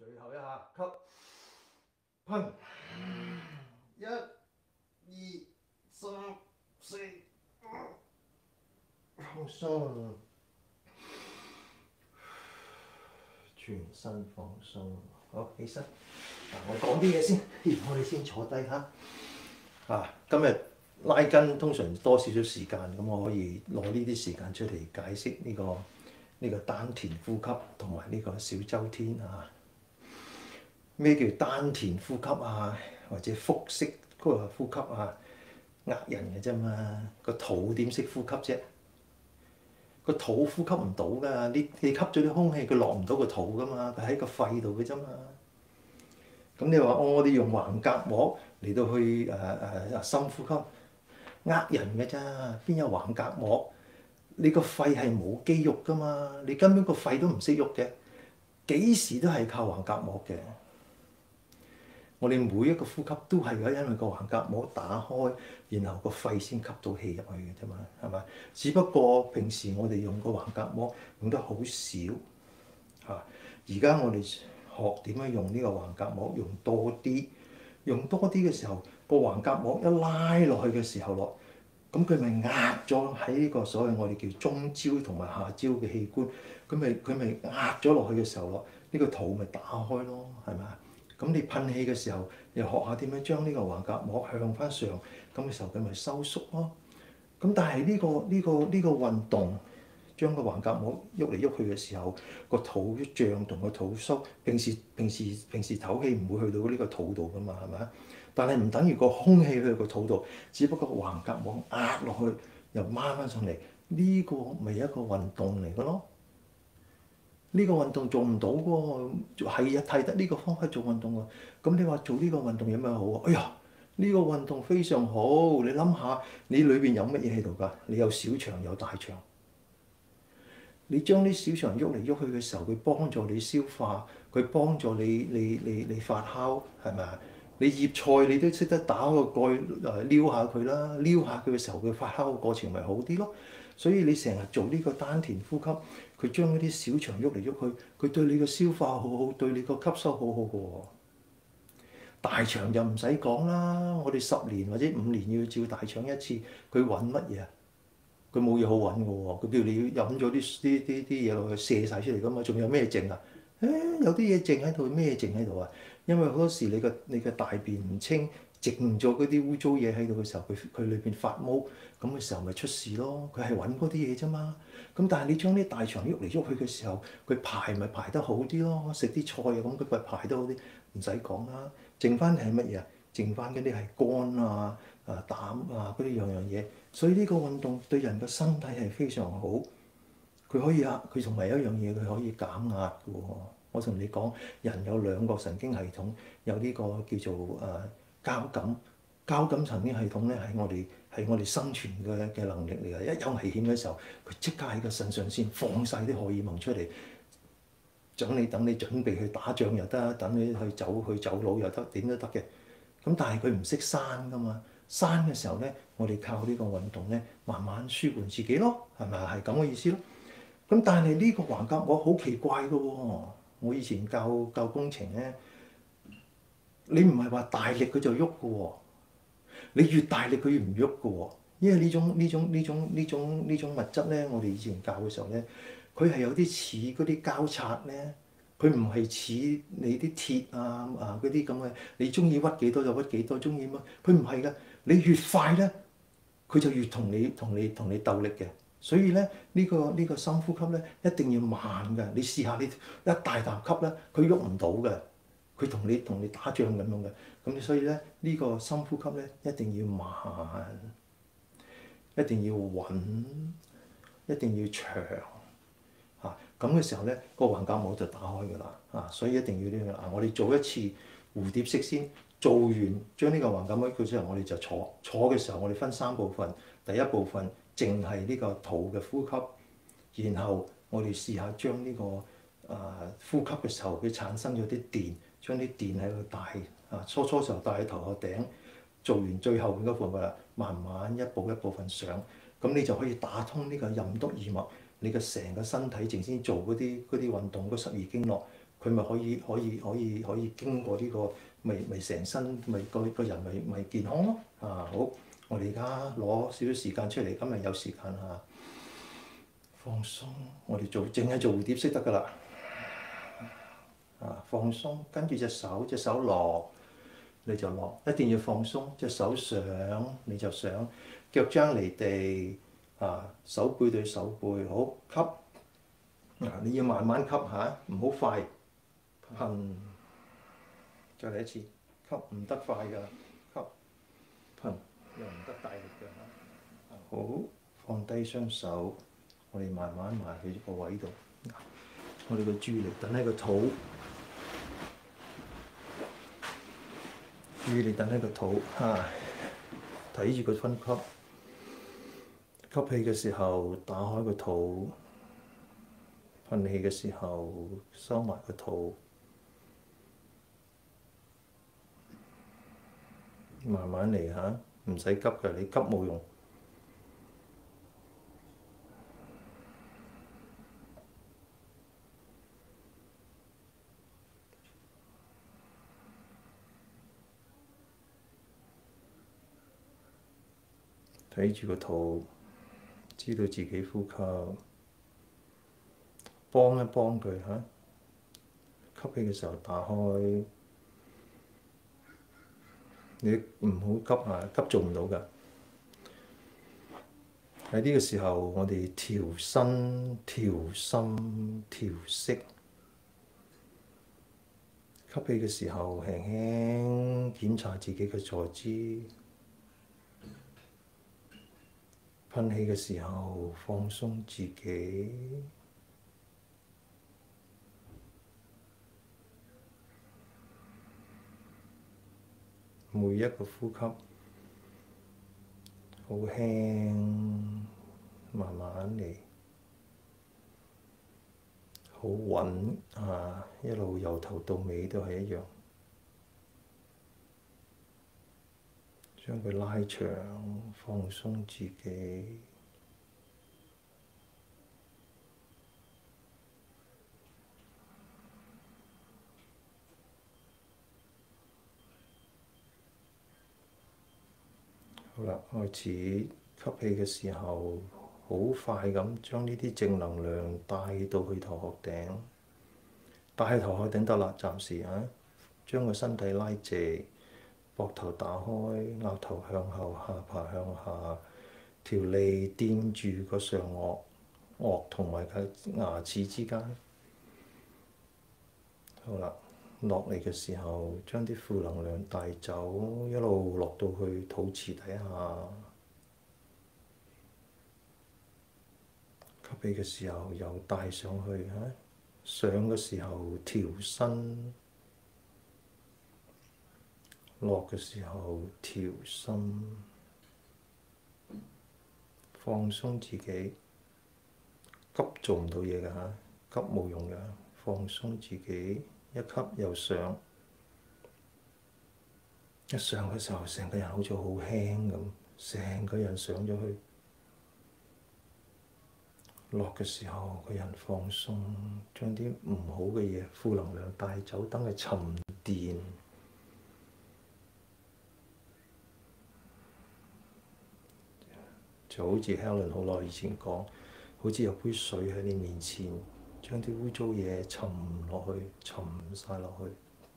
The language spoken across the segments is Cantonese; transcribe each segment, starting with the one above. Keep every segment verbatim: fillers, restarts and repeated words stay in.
最後一下吸，噴，一、二、三、四，放鬆，全身放鬆。好，起身。嗱，我講啲嘢先，我哋先坐低嚇。啊，今日拉筋通常多少少時間，咁我可以攞呢啲時間出嚟解釋呢個呢個丹田呼吸同埋呢個小周天啊。咩叫丹田呼吸啊？或者腹式嗰個呼吸啊？呃人嘅啫嘛，個肚點識呼吸啫？個肚呼吸唔到㗎，你你吸咗啲空氣，佢落唔到個肚㗎嘛，佢喺個肺度嘅啫嘛。咁你話哦，我哋用橫膈膜嚟到去誒誒誒深呼吸，呃人嘅咋？邊有橫膈膜？你個肺係冇肌肉㗎嘛，你根本個肺都唔識喐嘅，幾時都係靠橫膈膜嘅。我哋每一個呼吸都係因為個橫膈膜打開，然後個肺先吸到氣入去嘅啫嘛，係咪？只不過平時我哋用個橫膈膜用得好少嚇，而家我哋學點樣用呢個橫膈膜，用多啲，用多啲嘅時候，個橫膈膜一拉落去嘅時候咯，咁佢咪壓咗喺呢個所謂我哋叫中焦同埋下焦嘅器官，佢咪佢咪壓咗落去嘅時候咯，呢個肚咪打開咯，係咪啊？咁你噴氣嘅時候，又學下點樣將呢個橫膈膜向翻上，咁嘅時候佢咪收縮咯。咁但係呢個呢個呢個運動，將個橫膈膜喐嚟喐去嘅時候，個肚脹同個肚縮。平時平時平時唞氣唔會去到呢個肚度噶嘛，係咪？但係唔等於個空氣去個肚度，只不過橫膈膜壓落去又掹翻上嚟，呢個咪一個運動嚟嘅咯。呢個運動做唔到喎，係啊，係得呢個方法做運動喎。咁你話做呢個運動有咩好啊？哎呀，呢個運動非常好。你諗下，你裏邊有乜嘢喺度㗎？你有小腸有大腸。你將啲小腸喐嚟喐去嘅時候，佢幫助你消化，佢幫助你你你你發酵，係咪啊？你醃菜你都識得打個蓋誒撩下佢啦，撩下佢嘅時候，佢發酵嘅過程咪好啲咯。所以你成日做呢個丹田呼吸，佢將嗰啲小腸喐嚟喐去，佢對你個消化好好，對你個吸收好好嘅喎。大腸就唔使講啦，我哋十年或者五年要照大腸一次，佢揾乜嘢啊？佢冇嘢好揾嘅喎，佢叫你飲咗啲啲啲啲嘢落去射晒出嚟㗎嘛，仲有咩剩啊？誒，有啲嘢剩喺度，咩剩喺度啊？因為好多時你個你個大便唔清，剩咗嗰啲污糟嘢喺度嘅時候，佢佢裏邊發毛，咁嘅時候咪出事咯。佢係揾嗰啲嘢啫嘛。咁但係你將啲大腸喐嚟喐去嘅時候，佢排咪排得好啲咯。食啲菜啊咁，佢咪排得好啲，唔使講啦。剩翻係乜嘢啊？剩翻嗰啲係肝啊、啊膽啊嗰啲樣樣嘢。所以呢個運動對人嘅身體係非常好。佢可以啊，佢同埋有一樣嘢，佢可以減壓嘅喎。我同你講，人有兩個神經系統，有呢個叫做誒、呃、交感交感神經系統咧，係我哋係我哋生存嘅嘅能力嚟嘅。一有危險嘅時候，佢即刻喺個腎上腺放晒啲荷爾蒙出嚟，等你等你準備去打仗又得，等你去走去走佬又得，點都得嘅。咁但係佢唔識閂㗎嘛，閂嘅時候咧，我哋靠呢個運動咧，慢慢舒緩自己咯，係咪啊？係咁嘅意思咯。咁但係呢個橫膈膜好奇怪嘅喎，我以前教教工程咧，你唔係話大力佢就喐嘅喎，你越大力佢越唔喐嘅喎，因為呢種呢種呢種呢種呢種物質咧，我哋以前教嘅時候咧，佢係有啲似嗰啲膠擦咧，佢唔係似你啲鐵啊啊嗰啲咁嘅，你中意屈幾多就屈幾多，中意乜？佢唔係嘅，你越快咧，佢就越同你同你同你鬥力嘅。所以咧，呢個呢個深呼吸咧，一定要慢嘅。你試下你一大啖吸咧，佢喐唔到嘅，佢同你同你打仗咁樣嘅。咁所以咧，呢個深呼吸咧，一定要慢，一定要穩，一定要長嚇。咁嘅時候咧，個橫膈膜就打開㗎啦嚇。所以一定要呢個啊，我哋做一次蝴蝶式先，做完將呢個橫膈膜佢之後，我哋就坐坐嘅時候，我哋分三部分，第一部分。淨係呢個肚嘅呼吸，然後我哋試下將呢、這個啊、呃、呼吸嘅時候，佢產生咗啲電，將啲電喺度帶啊，初初時候帶喺頭殼頂，做完最後嗰部分啦，慢慢一步一部分上，咁你就可以打通呢個任督二脈，你嘅成個身體淨先做嗰啲嗰啲運動，嗰十二經絡佢咪可以可以可以可以經過呢個，咪咪成身咪個個人咪咪健康咯。啊好，我哋而家攞少少時間出嚟，今日有時間啊，放鬆，我哋做淨係做蝴蝶式得㗎啦。啊放鬆，跟住隻手隻手落你就落，一定要放鬆。隻手上你就上，腳踭離地啊，手背對手背，好吸。嗱，你要慢慢吸下，唔好快。噴，再嚟一次，吸唔得快㗎，吸噴又唔得大力㗎。好，放低雙手，我哋慢慢埋去個位度。我哋個注意力等喺個肚，注意力等喺個肚嚇，睇住個分吸。吸氣嘅時候打開個肚，噴氣嘅時候收埋個肚。慢慢嚟嚇，唔使急㗎，你急冇用。睇住個肚，知道自己呼吸，幫一幫佢嚇。吸氣嘅時候打開，你唔好急啊，急做唔到㗎。喺呢個時候，我哋調身、調心、調息。吸氣嘅時候，輕輕檢查自己嘅坐姿；噴氣嘅時候，放鬆自己。每一個呼吸，好輕，慢慢嚟，好穩啊！一路由頭到尾都係一樣，將佢拉長，放鬆自己。好啦，開始吸氣嘅時候，好快咁將呢啲正能量帶到去頭殼頂，帶去頭殼頂得啦，暫時啊，將個身體拉直，膊頭打開，額頭向後，下巴向下，條脷掂住個上顎，顎同埋個牙齒之間。好啦。落嚟嘅時候，將啲負能量帶走，一路落到去肚臍底下。吸氣嘅時候又帶上去嚇，上嘅時候調身，落嘅時候調心，放鬆自己。急做唔到嘢㗎嚇，急冇用㗎，放鬆自己。一吸又上，一上嘅時候，成個人好似好輕咁，成個人上咗去。落嘅時候，個人放鬆，將啲唔好嘅嘢、負能量帶走，等佢沉澱。就好似 Helen 好耐以前講，好似有杯水喺你面前。將啲污糟嘢沉落去，沉晒落去。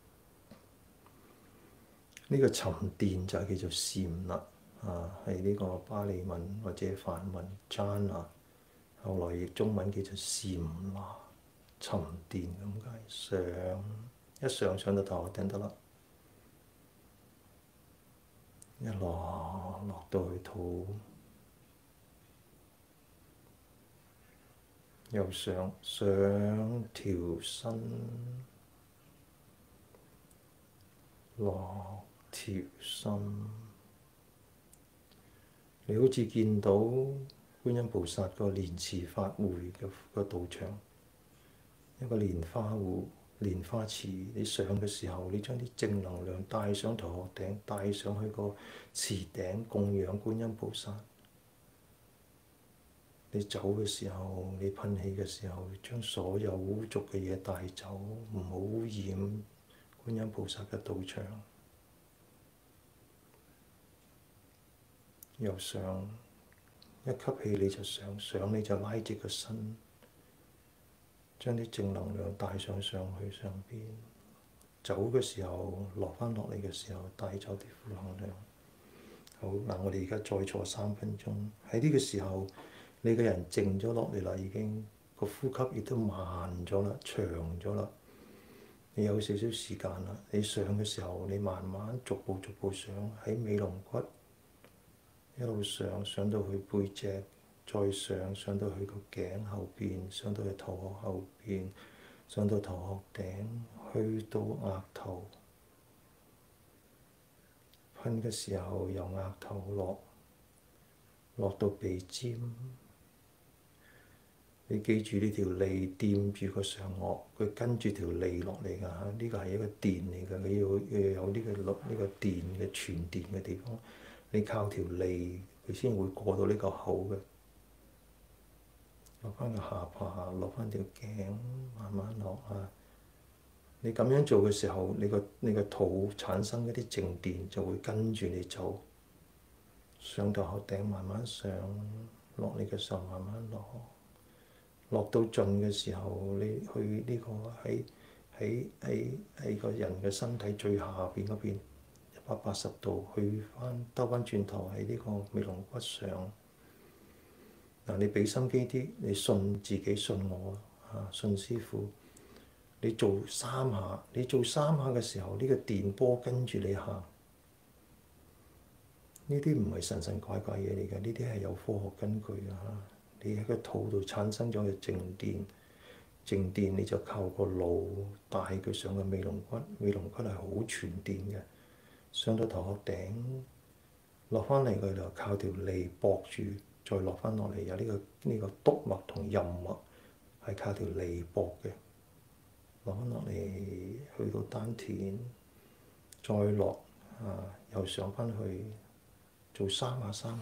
呢、這個沉澱就係叫做禪啦，啊，係呢個巴利文或者梵文 jhana，後來譯中文叫做禪那，沉澱咁解。上一上上到頭頂得啦，一落落到去肚。又上上調身，落調心。你好似見到觀音菩薩個蓮池法會嘅個道場，一個蓮花湖、蓮花池。你上嘅時候，你將啲正能量帶上頭殼頂，帶上去個池頂供養觀音菩薩。 你走嘅時候，你噴氣嘅時候，將所有污濁嘅嘢帶走，唔好污染觀音菩薩嘅道場。又上，一吸氣你就上，上你就拉直個身，將啲正能量帶上上去上邊。走嘅時候，落翻落嚟嘅時候，帶走啲負能量。好，嗱，我哋而家再坐三分鐘。喺呢個時候，你個人靜咗落嚟啦，已經個呼吸亦都慢咗啦，長咗啦。你有少少時間啦。你上嘅時候，你慢慢逐步逐步上，喺尾龍骨一路上，上到去背脊，再上上到去個頸後邊，上到去頭殼後邊，上到頭殼頂，去到額頭。噴嘅時候由額頭落，落到鼻尖。你記住呢條脷掂住個上顎，佢跟住條脷落嚟㗎嚇。呢個係一個電嚟㗎，你要要有呢個錄呢個電嘅傳電嘅地方。你靠條脷，佢先會過到呢個口嘅。落翻個下巴，落翻條頸，慢慢落啊！你咁樣做嘅時候，你個你個肚產生一啲靜電，就會跟住你走，上到頭頂慢慢上，落嚟嘅時候慢慢落，落到盡嘅時候，你去呢個喺喺喺喺個人嘅身體最下邊嗰邊一百八十度，去翻兜翻轉頭喺呢個尾龍骨上。嗱，你俾心機啲，你信自己，信我啊，信師傅。你做三下，你做三下嘅時候，呢個電波跟住你行。呢啲唔係神神怪怪嘢嚟嘅，呢啲係有科學根據嘅嚇。你喺個肚度產生咗嘅靜電，靜電你就靠個腦帶佢上個尾龍骨，尾龍骨係好傳電嘅，上到頭殼頂，落翻嚟佢就靠條脷駁住，再落翻落嚟有呢個呢個督脈同任脈係靠條脷駁嘅。落翻落嚟，去到丹田，再落啊，又上翻去，做三下三下。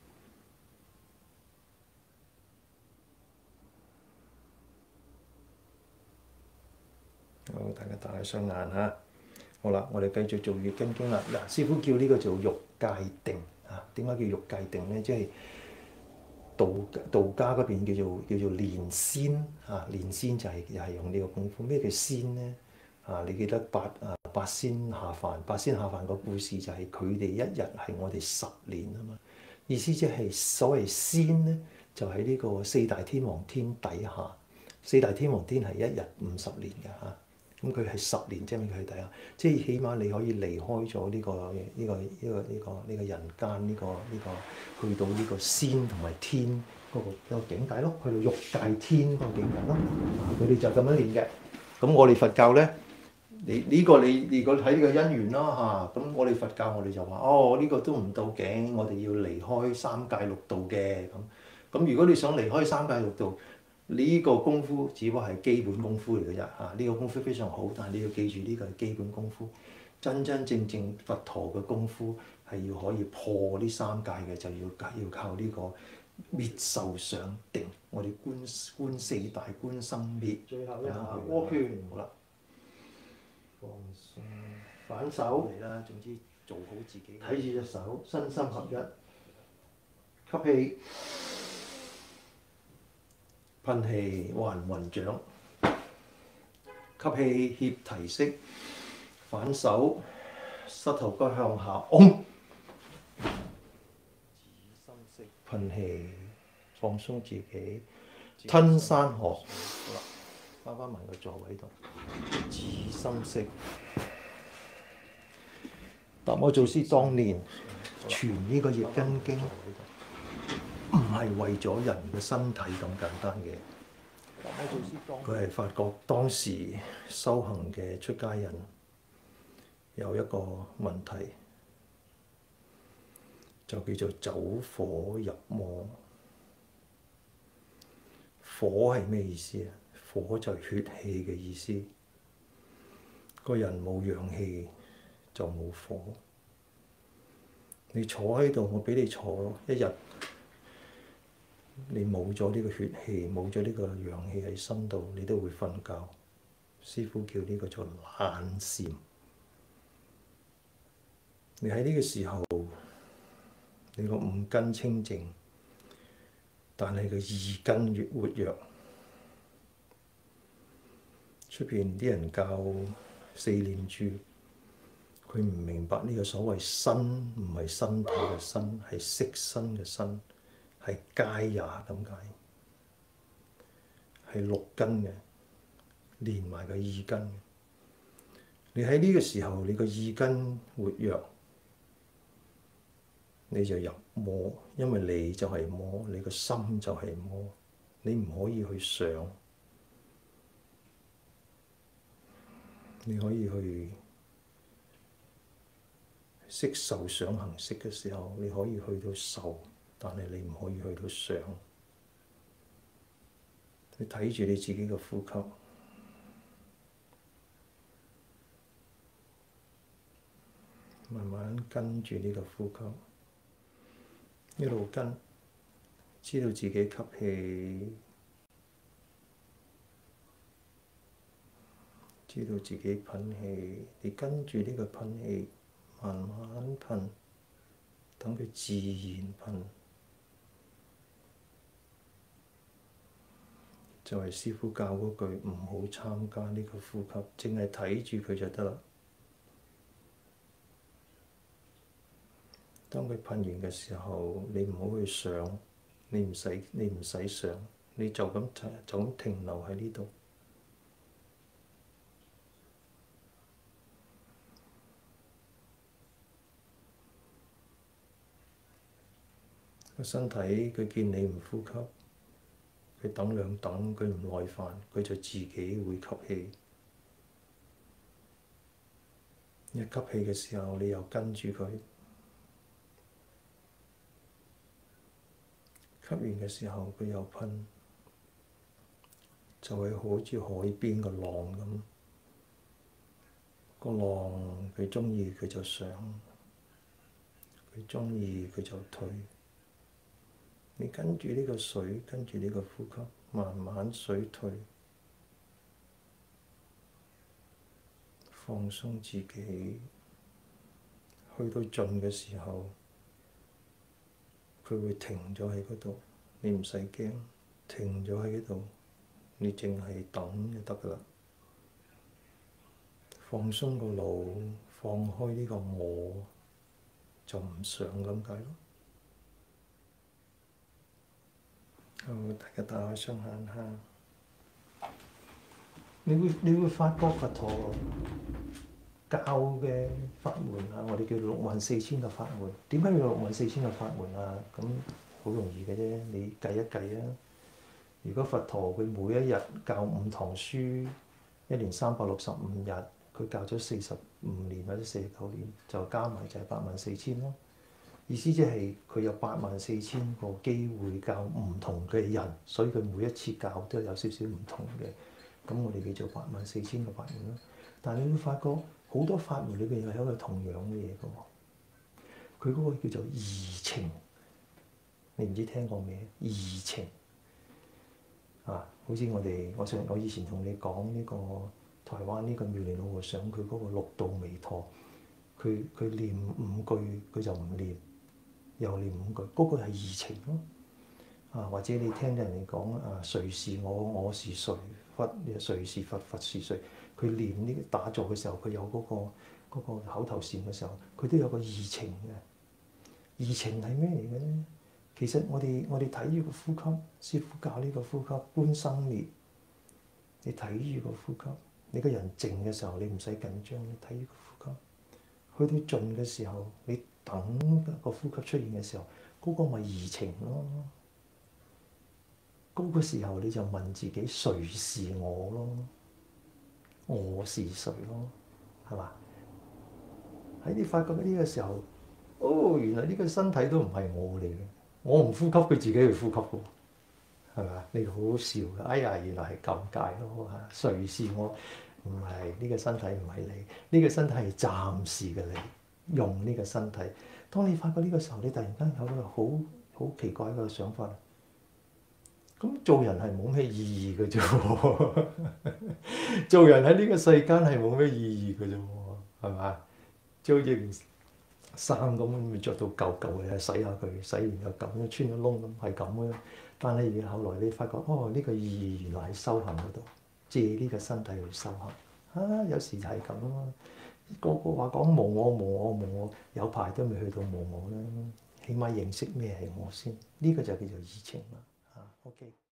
好，大家打開雙眼嚇。好啦，我哋繼續做月經經啦。嗱，師傅叫呢個做欲界定啊。點解叫欲界定咧？即係道道家嗰邊叫做叫做練仙啊。練仙就係又係用呢個功夫。咩叫仙咧？啊，你記得八啊八仙下凡，八仙下凡個故事就係佢哋一日係我哋十年啊嘛。意思即係所謂仙咧，就喺呢個四大天王天底下。四大天王天係一日五十年嘅嚇。咁佢係十年啫，佢係第一，即係起碼你可以離開咗呢個呢個呢個呢個呢個人間呢個呢個，去到呢個仙同埋天嗰個個境界咯，去到欲界天嗰個境界咯。佢哋就咁樣練嘅。咁我哋佛教咧，你呢個你如果睇呢個因緣啦嚇，咁我哋佛教我哋就話哦，呢個都唔到境，我哋要離開三界六道嘅咁。咁如果你想離開三界六道，呢個功夫只不過係基本功夫嚟嘅啫嚇，呢個功夫非常好，但係你要記住呢個係基本功夫。真真正正佛陀嘅功夫係要可以破呢三界嘅，就要要靠呢個滅受想定。我哋觀觀四大觀生滅。最後一下渦拳，好啦，放鬆，反手嚟啦。總之做好自己，睇住隻手，身心合一，吸氣。噴氣還雲掌，吸氣協提式，反手膝頭哥向下，嗡。噴氣放鬆自己，吞山河。好啦，翻返埋個座位度，止心式。達摩祖師當年傳呢個易筋經。唔係為咗人嘅身體咁簡單嘅，佢係發覺當時修行嘅出家人有一個問題，就叫做走火入魔。火係咩意思啊？火就係血氣嘅意思。個人冇陽氣就冇火。你坐喺度，我俾你坐一日。 你冇咗呢個血氣，冇咗呢個陽氣喺身度，你都會瞓覺。師父叫呢個做懶禪。你喺呢個時候，你個五根清淨，但係個二根越活躍。出邊啲人教四念住，佢唔明白呢個所謂身唔係身體嘅身，係色身嘅身，係皆也咁解，係六根嘅，連埋個二根。你喺呢個時候，你個二根活躍，你就入魔，因為你就係魔，你個心就係魔，你唔可以去想。你可以去識受想行識嘅時候，你可以去到受，但係你唔可以去到想。你睇住你自己嘅呼吸，慢慢跟住呢個呼吸，一路跟，知道自己吸氣，知道自己噴氣，你跟住呢個噴氣，慢慢噴，等佢自然噴。就係師父教嗰句，唔好參加呢個呼吸，淨係睇住佢就得啦。當佢噴完嘅時候，你唔好去想，你唔使你唔使想，你就咁就咁停留喺呢度。個身體佢見你唔呼吸，佢等兩等，佢唔耐煩，佢就自己會吸氣。一吸氣嘅時候，你又跟住佢。吸完嘅時候，佢又噴，就係好似海邊個浪咁。個浪佢鍾意佢就上，佢鍾意佢就退。你跟住呢個水，跟住呢個呼吸，慢慢水退，放鬆自己。去到盡嘅時候，佢會停咗喺嗰度，你唔使驚，停咗喺嗰度，你淨係等就得㗎喇。放鬆個腦，放開呢個我，就唔想咁解咯。好，大家打開雙眼下，你會你會發覺佛陀教嘅法門啊，我哋叫六萬四千個法門。點解要六萬四千個法門啊？咁好容易嘅啫，你計一計啊。如果佛陀佢每一日教五堂書，一年三百六十五日，佢教咗四十五年或者四十九年，就加埋就係八萬四千咯。意思即係佢有八萬四千個機會教唔同嘅人，所以佢每一次教都有少少唔同嘅。咁我哋叫做八萬四千個法門啦。但係你會發覺好多法門裏邊又有一個同樣嘅嘢嘅喎。佢嗰個叫做移情，你唔知聽過未？移情啊，好似我哋我上我以前同你講呢個台灣呢個妙蓮老和尚，佢嗰個六度彌陀，佢佢念五句佢就唔念。又念五句，嗰、那個係移情咯。啊，或者你聽人哋講啊，誰是我？我是誰？佛誰是佛？佛是誰？佢念呢打坐嘅時候，佢有嗰、那個那個口頭禪嘅時候，佢都有個移情嘅。移情係咩嚟嘅咧？其實我哋我哋睇住個呼吸，師父教呢個呼吸觀生滅。你睇住個呼吸，你個人靜嘅時候，你唔使緊張，你睇住個呼吸。去到盡嘅時候，你等個呼吸出現嘅時候，嗰、那個咪移情咯。嗰、那個時候你就問自己誰是我咯？我是誰咯？係嘛？喺你發覺呢個時候，哦，原來呢個身體都唔係我嚟嘅。我唔呼吸，佢自己去呼吸嘅，係咪？你好好笑嘅。哎呀，原來係咁解咯嚇。誰是我？唔係呢個身體，唔係你。呢、這個身體係暫時嘅你，用呢個身體。當你發覺呢個時候，你突然間有個好好奇怪嘅想法， 咁做人係冇咩意義嘅啫喎，做人喺呢個世間係冇咩意義嘅啫喎，係嘛？即係好似件衫咁，咪着到舊舊嘅，洗下佢，洗完又咁樣穿咗窿咁，係咁嘅。但係後來你發覺，哦，呢個意義原來喺修行嗰度，借呢個身體去修行。啊，有時就係咁咯。個個話講無我無我無我，有排都未去到無我啦。起碼認識咩係我先，呢個就叫做意情啦。啊，OK。